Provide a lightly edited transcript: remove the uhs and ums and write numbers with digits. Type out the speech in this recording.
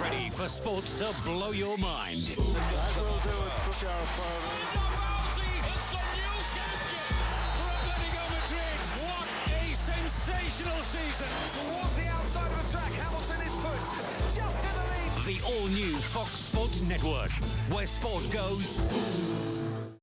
ready for sports to blow your mind. That will do it for Harvey. It's the new champion for Atletico Madrid. What a sensational season. Towards the outside of the track, Hamilton is pushed just to the lead. The all-new Fox Sports Network, where sport goes